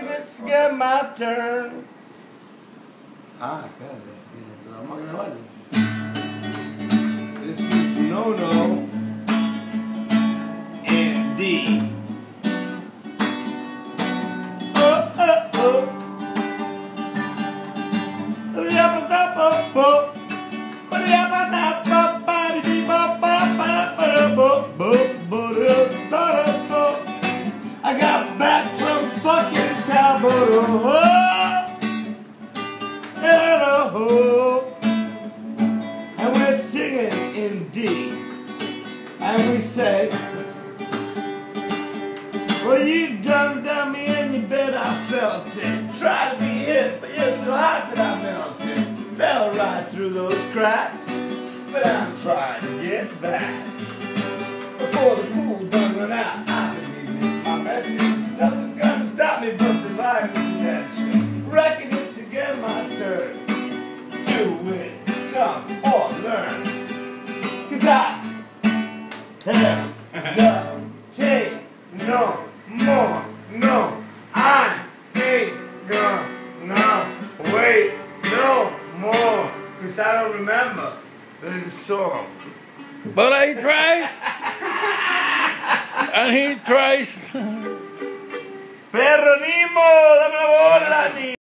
reckon it's get my turn. Ah, espérate, vamos a grabar. This is Nono and D. Oh, oh, oh. I got back from fucking Cabo Rojo, and we're singing in D, and we say, well, you done me and you bet I felt it. Tried to be hit, but you're so hot that I melted. Fell right through those cracks, but I'm trying to get back. Before the pool done run out, I believe in my message. Nothing's gonna stop me but divine attention. Reckon it's again my turn to win some or learn. 'Cause I hesitate no more. No, I ain't gonna wait no more. 'Cause I don't remember the song. But he tries. And he tries. Perro Nimo, dame la bola,